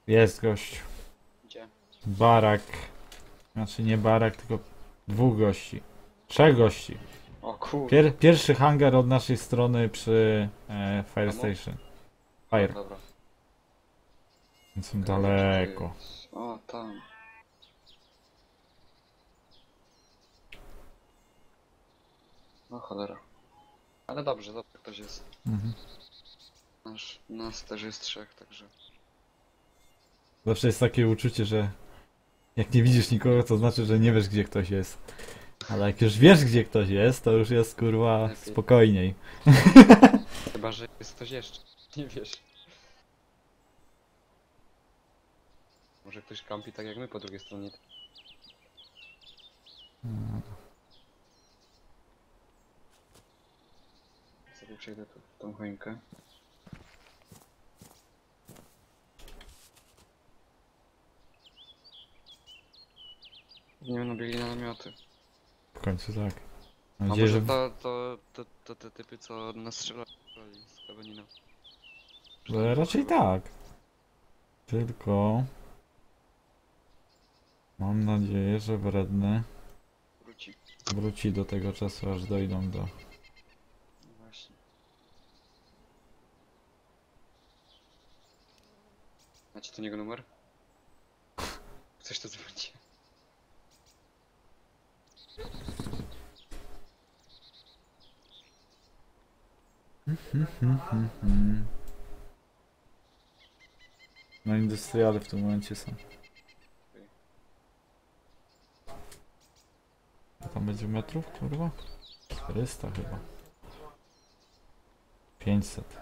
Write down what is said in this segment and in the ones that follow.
Jest gość. Gdzie? Barak. Znaczy nie barak, tylko dwóch gości. Trzech gości. O kurde. Pierwszy hangar od naszej strony przy Fire Domu? Station. A, Fire. dobra. Więc są Okej, daleko. gdzie to jest? O, tam. O cholera. Ale dobrze, dobrze ktoś jest. Mhm. Nas też jest trzech, także... Zawsze jest takie uczucie, że jak nie widzisz nikogo, to znaczy, że nie wiesz, gdzie ktoś jest. Ale jak już wiesz, gdzie ktoś jest, to już jest kurwa Lepiej. spokojniej. Chyba, że jest ktoś jeszcze. Nie wiesz. Może ktoś kampi tak jak my po drugiej stronie. Sobie przejdę tu w tą choinkę. Nie będą biegli na namioty. W końcu tak. A Mam nadzieję, może że to te typy, co nas strzelali z Kabanina. raczej tak. Tylko mam nadzieję, że wredny Wróci. wróci do tego czasu, aż dojdą do... No właśnie. Macie tu niego numer? Chcesz to zobaczyć? No industriale w tym momencie są. A tam będzie metrów, kurwa? 400 chyba. 500.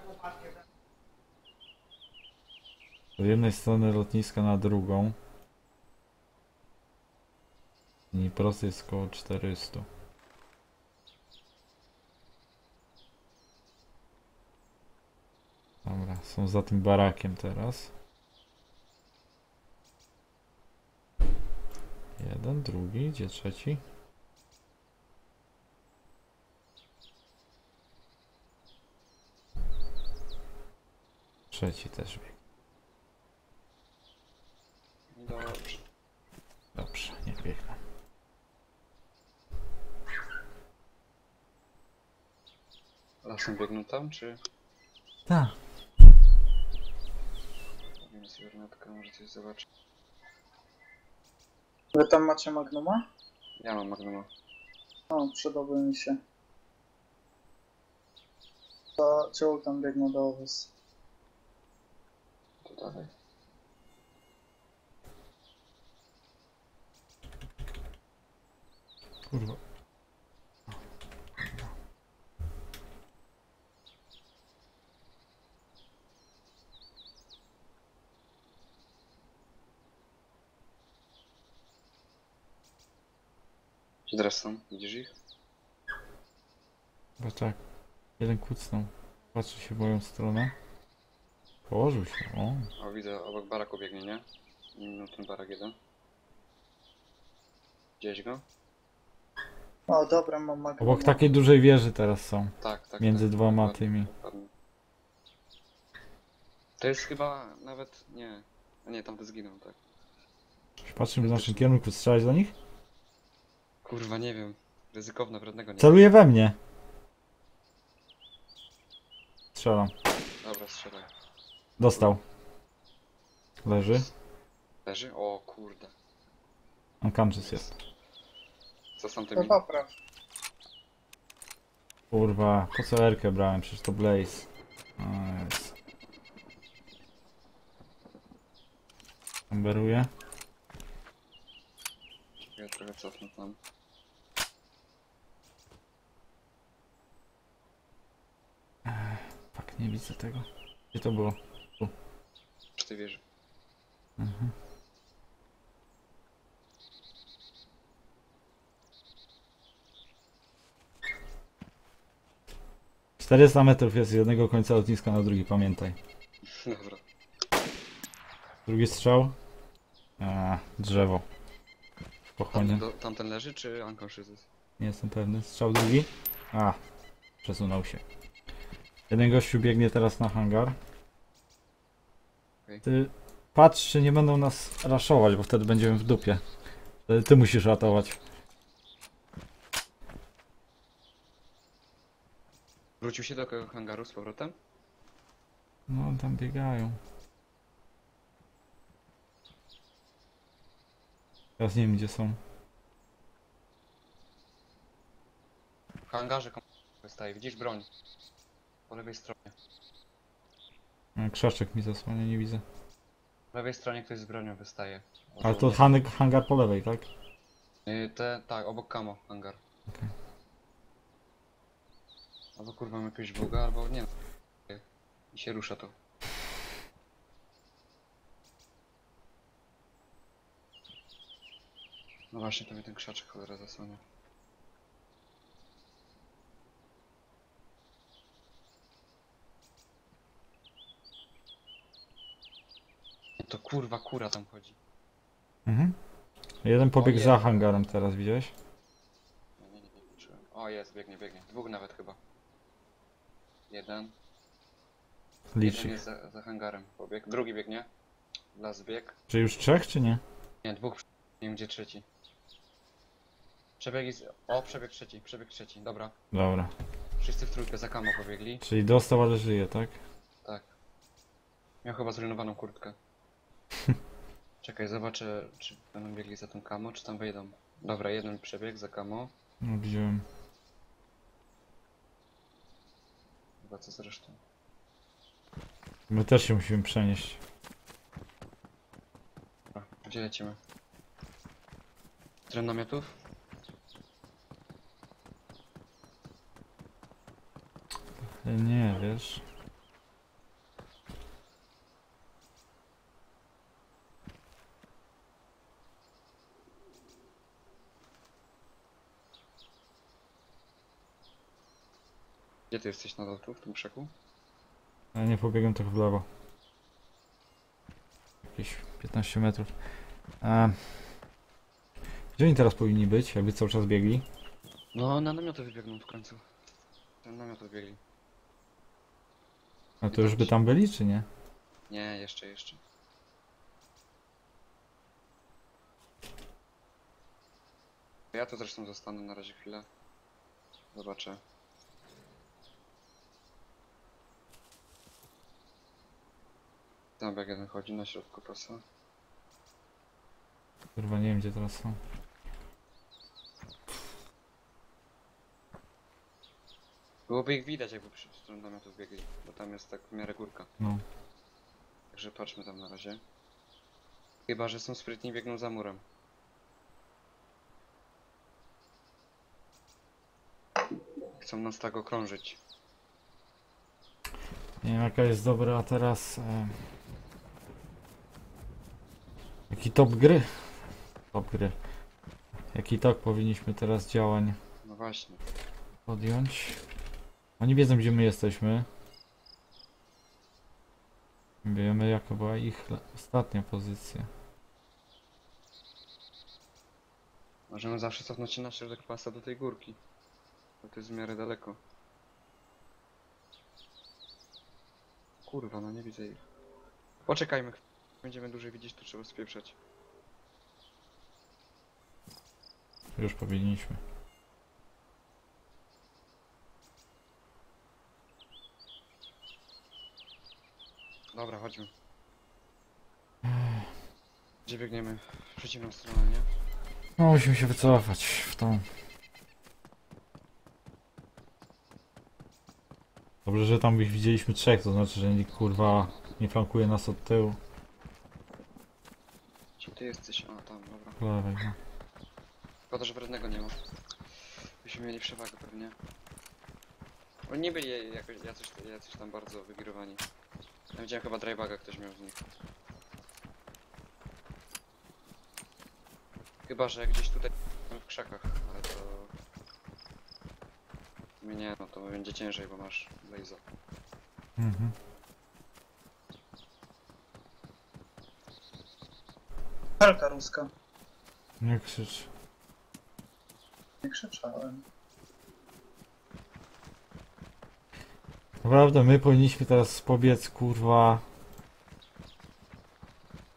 Z jednej strony lotniska na drugą. I prosto jest około 400. Dobra, są za tym barakiem teraz. Jeden, drugi, gdzie trzeci? Trzeci też bieg. Dobrze. Dobrze, niech biegną. Lasem biegną tam, czy... Tak. Robimy sobie ornatkę, może coś zobaczyć. Wy tam macie Magnuma? Ja mam Magnuma. O, przydałby mi się. To czołg tam biegną do was. To dalej. Kurwa. Gdzie teraz są? Widzisz ich? Chyba tak. Jeden kucnął. Patrzy się w moją stronę. Położył się, o. O, widzę, obok baraku biegnie, nie? No, ten barak jeden. Gdzieś go? O, dobra, mam Magnuma. Obok takiej dużej wieży teraz są. Tak, tak. Między tak, dwoma dokładnie, tymi. dokładnie. To jest chyba nawet... nie. A nie, tamte zginął, tak. Patrzę w naszym kierunku, strzelać do nich? Kurwa, nie wiem. Ryzykowne, wrednego nie. Celuje we mnie. Strzelam. Dobra, strzelaj. Dostał. Leży. Leży? O kurde. Unconscious jest. Co z To tamtymi? popraw. Kurwa, po co Erkę brałem? Przecież to Blaze. O, jest. Amberuję. Ja trochę cofnę tam. Fuck, nie widzę tego. Gdzie to było? Przy tej wieży. Mhm. 400 metrów jest z jednego końca lotniska na drugi, pamiętaj. Dobra. Drugi strzał. Drzewo. Pochłonie. Tamten leży, czy unconscious jest? Nie jestem pewny. Strzał drugi. Przesunął się. Jeden gościu biegnie teraz na hangar. Okej. Ty patrz, czy nie będą nas raszować, bo wtedy będziemy w dupie. Wtedy ty musisz ratować. Wrócił się do tego hangaru z powrotem? No, tam biegają. Teraz nie wiem, gdzie są. W hangarze wystaje. Widzisz broń? Po lewej stronie. Krzaczek mi zasłania, nie widzę. Po lewej stronie ktoś z bronią wystaje. Ale to hangar po lewej, tak? Tak, obok kamo hangar. Okej. Albo kurwa mam jakiegoś boga, albo nie. I się rusza to. No właśnie, to mnie ten krzaczek cholera zasłania. To kurwa kura tam chodzi. Mhm. Jeden pobiegł Ojej. za hangarem teraz, widziałeś? Nie patrzyłem. O jest, biegnie. Dwóch nawet chyba. Jeden Licz ich. jest za hangarem. Pobieg. Drugi biegnie. Las bieg. Czy już trzech, czy nie? Nie, dwóch. Nie wiem gdzie trzeci. Przebieg jest... O, przebieg trzeci. Dobra. Dobra. Wszyscy w trójkę za kamo pobiegli. Czyli dostał, ale żyje, tak? Tak. Miał chyba zrujnowaną kurtkę. Czekaj, zobaczę, czy będą biegli za tą kamo, czy tam wejdą. Dobra, jeden przebieg za kamo. No, widziałem. Chyba co zresztą. My też się musimy przenieść. Dobra, gdzie lecimy? Tren namiotów? Nie, wiesz. Gdzie ty jesteś nadal tu, w tym krzaku? Ja nie pobiegłem trochę w lewo. Jakieś 15 metrów. Gdzie oni teraz powinni być, jakby cały czas biegli? No, na namioty wybiegną w końcu. Ten namiot biegli. A to już by tam byli, czy nie? Nie, jeszcze. Ja tu zresztą zostanę na razie chwilę. Zobaczę. Tam jak jeden chodzi na środku pasa. Kurwa, nie wiem, gdzie teraz są. Byłoby ich widać, jakby przy stronę namiotów biegli, bo tam jest tak w miarę górka. No. Także patrzmy tam na razie. Chyba że są sprytni i biegną za murem. Chcą nas tak okrążyć. Nie wiem, jaka jest dobra teraz... Jaki top gry? Top gry. Jaki tok powinniśmy teraz działań No właśnie. podjąć? Oni wiedzą, gdzie my jesteśmy. Wiemy, jaka była ich ostatnia pozycja. Możemy zawsze cofnąć się na środek pasa do tej górki. Bo to jest w miarę daleko. Kurwa, no nie widzę ich. Poczekajmy. Będziemy dłużej widzieć, to trzeba spieprzać. Już powinniśmy. Dobra, chodźmy. Gdzie biegniemy? W przeciwną stronę, nie? No, musimy się wycofać w tą. Dobrze, że tam widzieliśmy trzech, to znaczy, że nikt kurwa nie flankuje nas od tyłu. Gdzie ty jesteś? A, tam, dobra. Po lewej, no. Szkoda, że wrednego nie ma. Byśmy mieli przewagę pewnie. Oni nie byli jacyś tam bardzo wygierowani. Ja widziałem chyba drybaga ktoś miał z nich. Chyba, że gdzieś tutaj w krzakach, ale to... My nie, no to będzie ciężej, bo masz laser. Mhm. Helka ruska. Nie krzycz. Nie krzyczałem. Naprawdę, my powinniśmy teraz pobiec, kurwa,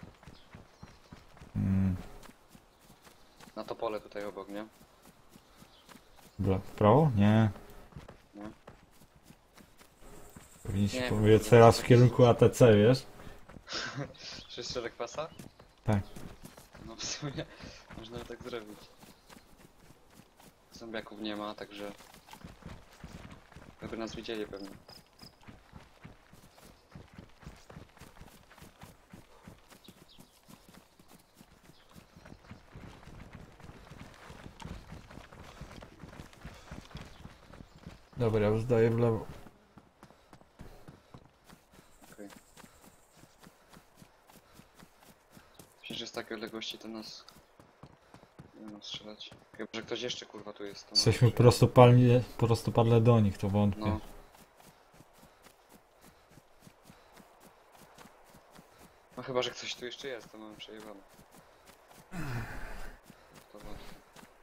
Dobra, w prawo? Nie. Nie. Powinniśmy Nie, powiedzieć bo- teraz w kierunku ATC, wiesz? Wszyscy szereg pasa? Tak. No w sumie można by tak zrobić. Zombiaków nie ma, także... By nas widzieli pewnie. Dobra, ja już daję w lewo. Okej. Myślę, że z takiej odległości to nas... Nie będą strzelać. Chyba, że ktoś jeszcze kurwa tu jest. To Jesteśmy może- prostopadle do nich, to wątpię. No. No chyba, że ktoś tu jeszcze jest, to mamy przejebane. To wątpię.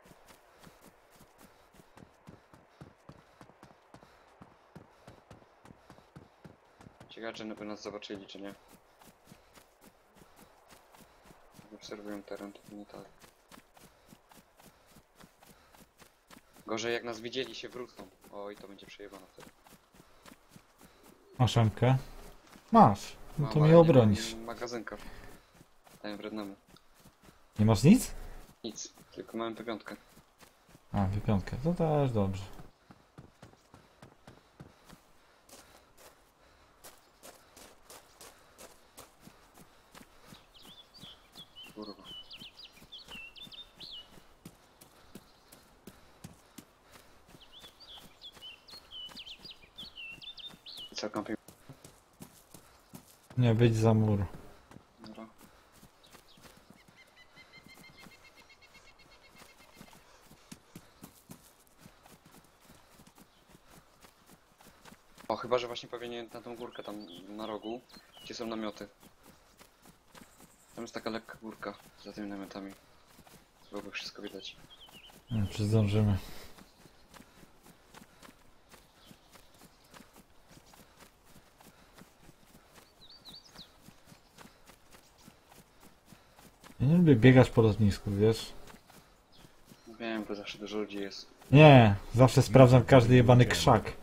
Ciekawe, czy by nas zobaczyli, czy nie. Obserwują teren, to nie tak. Gorzej jak nas widzieli, się wrócą. Oj, to będzie przejebane wtedy. Masz MK? Masz. No to Mam, mnie ale obronisz. nie mam magazynka. Daję wrednemu. Nie masz nic? Nic, tylko mamy P5. A, wypiątkę. To też dobrze. Kurwa. I co, kampi? Nie, wyjdź za mur. Dobra. O, chyba, że właśnie powinien na tą górkę tam na rogu, gdzie są namioty. Tam jest taka lekka górka za tymi namiotami. Byłoby wszystko widać. Nie wiem, czy zdążymy. Ja nie lubię biegać po lotnisku, wiesz? Wiem, bo zawsze dużo ludzi jest. Nie, zawsze sprawdzam każdy jebany krzak.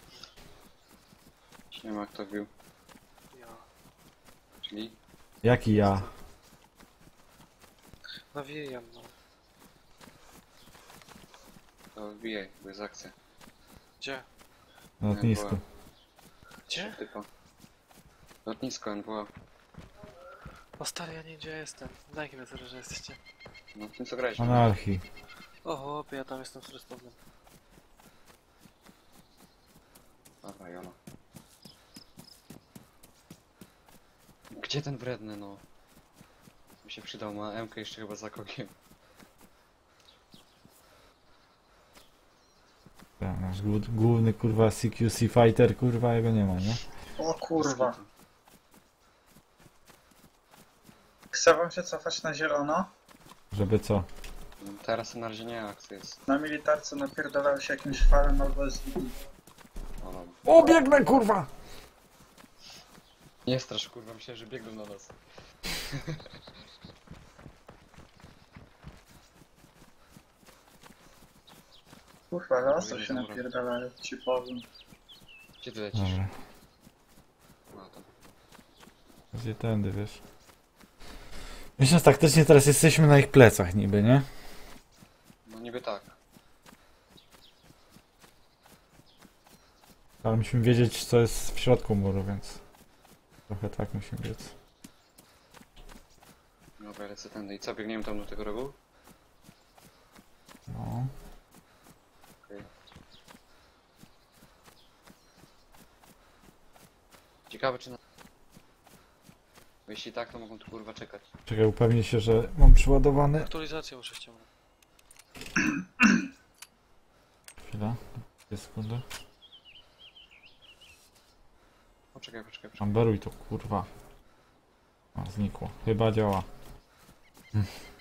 Nie ma kto wbił. Ja. Czyli? Jaki ja? Nawijam, no. To wbijaj, bo jest akcja. Gdzie? Na lotnisku. Gdzie? Typa. Lotnisko NWA. O stary, ja nie wiem gdzie ja jestem. Na jakim serwerze jesteście? No tym co grałeś. Anarchii. O chłopie, ja tam jestem z respawn. Dobra, Jolo. Gdzie ten wredny, no? Mi się przydał, ma MK jeszcze chyba za kogiem. Tak, nasz główny kurwa CQC fighter, kurwa jego nie ma, nie? O kurwa. Chce wam się cofać na zielono? Żeby co? No, teraz na razie nie akcja jest. Na militarce napierdalały się jakimś falem albo SVD. O, no. O, biegnę kurwa! Nie strasz, kurwa, myślę, że biegną na nas. Kurwa, laso się napierdalają, ci powiem. Gdzie ty lecisz? Dobra, No, tam. gdzie tędy, wiesz? Myślę, że taktycznie teraz jesteśmy na ich plecach niby, nie? No niby tak. Ale musimy wiedzieć, co jest w środku muru, więc... Trochę tak musimy biec. Dobra, lecę tędy. I co, biegniemy tam do tego rogu? No. Okej. Ciekawe czy na... Bo jeśli tak, to mogą tu kurwa czekać. Czekaj, upewnię się, że mam przyładowany. Aktualizację muszę ściągnąć. Chwila. 2 sekundy. Poczekaj. Amberuj to, kurwa. A, znikło. Chyba działa.